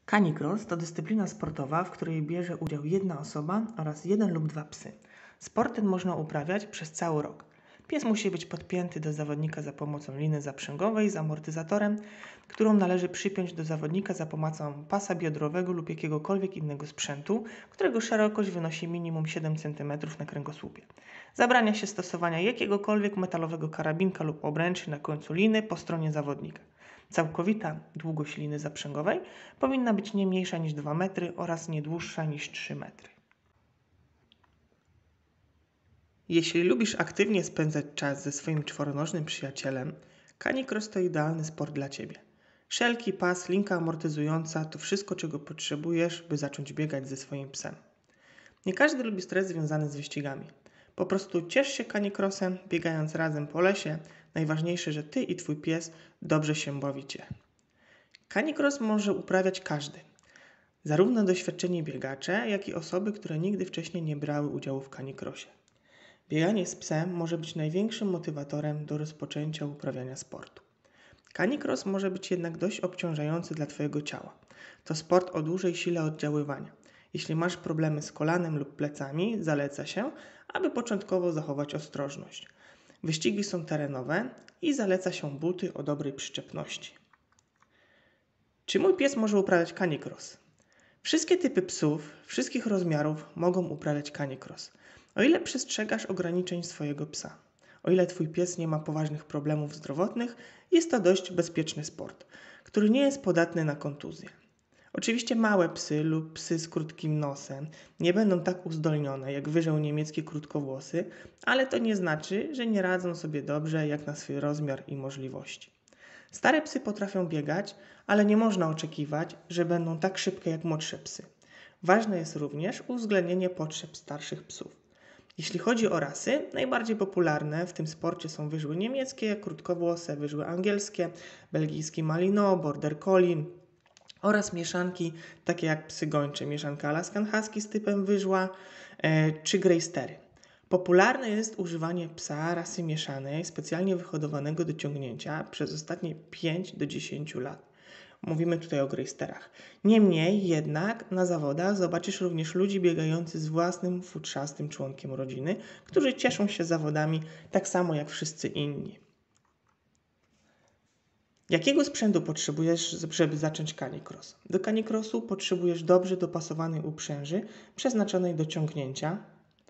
Canicross to dyscyplina sportowa, w której bierze udział jedna osoba oraz jeden lub dwa psy. Sport ten można uprawiać przez cały rok. Pies musi być podpięty do zawodnika za pomocą liny zaprzęgowej z amortyzatorem, którą należy przypiąć do zawodnika za pomocą pasa biodrowego lub jakiegokolwiek innego sprzętu, którego szerokość wynosi minimum 7 cm na kręgosłupie. Zabrania się stosowania jakiegokolwiek metalowego karabinka lub obręczy na końcu liny po stronie zawodnika. Całkowita długość liny zaprzęgowej powinna być nie mniejsza niż 2 metry oraz nie dłuższa niż 3 metry. Jeśli lubisz aktywnie spędzać czas ze swoim czworonożnym przyjacielem, Canicross to idealny sport dla Ciebie. Szelki, pas, linka amortyzująca to wszystko, czego potrzebujesz, by zacząć biegać ze swoim psem. Nie każdy lubi stres związany z wyścigami. Po prostu ciesz się Canicrossem, biegając razem po lesie. Najważniejsze, że Ty i Twój pies dobrze się bawicie. Canicross może uprawiać każdy. Zarówno doświadczeni biegacze, jak i osoby, które nigdy wcześniej nie brały udziału w Canicrossie. Bieganie z psem może być największym motywatorem do rozpoczęcia uprawiania sportu. Canicross może być jednak dość obciążający dla Twojego ciała. To sport o dużej sile oddziaływania. Jeśli masz problemy z kolanem lub plecami, zaleca się, aby początkowo zachować ostrożność. Wyścigi są terenowe i zaleca się buty o dobrej przyczepności. Czy mój pies może uprawiać Canicross? Wszystkie typy psów, wszystkich rozmiarów mogą uprawiać Canicross, o ile przestrzegasz ograniczeń swojego psa. O ile Twój pies nie ma poważnych problemów zdrowotnych, jest to dość bezpieczny sport, który nie jest podatny na kontuzje. Oczywiście małe psy lub psy z krótkim nosem nie będą tak uzdolnione jak wyżeł niemiecki krótkowłosy, ale to nie znaczy, że nie radzą sobie dobrze jak na swój rozmiar i możliwości. Stare psy potrafią biegać, ale nie można oczekiwać, że będą tak szybkie jak młodsze psy. Ważne jest również uwzględnienie potrzeb starszych psów. Jeśli chodzi o rasy, najbardziej popularne w tym sporcie są wyżły niemieckie, krótkowłose, wyżły angielskie, belgijski Malinois, Border Collie oraz mieszanki takie jak psy gończe, mieszanka Alaskan Husky z typem wyżła czy Greystery. Popularne jest używanie psa rasy mieszanej, specjalnie wyhodowanego do ciągnięcia przez ostatnie 5 do 10 lat. Mówimy tutaj o Greysterach. Niemniej jednak na zawodach zobaczysz również ludzi biegających z własnym futrzastym członkiem rodziny, którzy cieszą się zawodami tak samo jak wszyscy inni. Jakiego sprzętu potrzebujesz, żeby zacząć Canicross? Do Canicrossu potrzebujesz dobrze dopasowanej uprzęży przeznaczonej do ciągnięcia.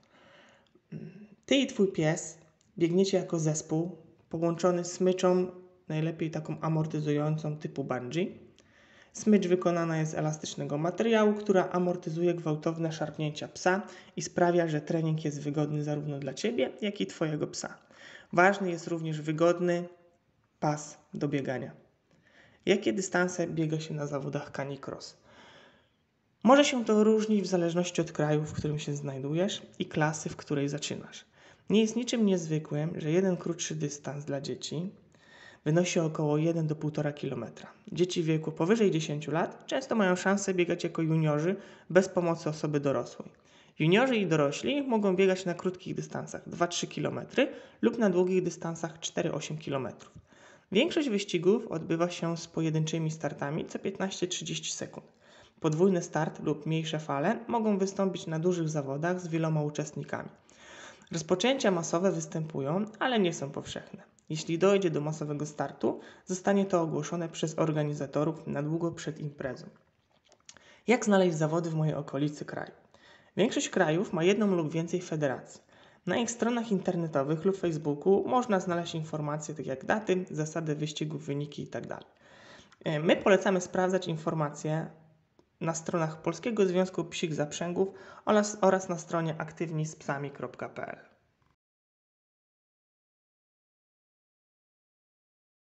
Ty i Twój pies biegniecie jako zespół połączony smyczą, najlepiej taką amortyzującą typu bungee. Smycz wykonana jest z elastycznego materiału, która amortyzuje gwałtowne szarpnięcia psa i sprawia, że trening jest wygodny zarówno dla Ciebie, jak i Twojego psa. Ważny jest również wygodny pas do biegania. Jakie dystanse biega się na zawodach Canicross? Może się to różnić w zależności od kraju, w którym się znajdujesz i klasy, w której zaczynasz. Nie jest niczym niezwykłym, że jeden krótszy dystans dla dzieci wynosi około 1 do 1,5 km. Dzieci w wieku powyżej 10 lat często mają szansę biegać jako juniorzy bez pomocy osoby dorosłej. Juniorzy i dorośli mogą biegać na krótkich dystansach 2-3 km lub na długich dystansach 4-8 km. Większość wyścigów odbywa się z pojedynczymi startami co 15-30 sekund. Podwójny start lub mniejsze fale mogą wystąpić na dużych zawodach z wieloma uczestnikami. Rozpoczęcia masowe występują, ale nie są powszechne. Jeśli dojdzie do masowego startu, zostanie to ogłoszone przez organizatorów na długo przed imprezą. Jak znaleźć zawody w mojej okolicy kraju? Większość krajów ma jedną lub więcej federacji. Na ich stronach internetowych lub Facebooku można znaleźć informacje takie jak daty, zasady wyścigów, wyniki itd. My polecamy sprawdzać informacje na stronach Polskiego Związku Psich Zaprzęgów oraz na stronie aktywnispsami.pl.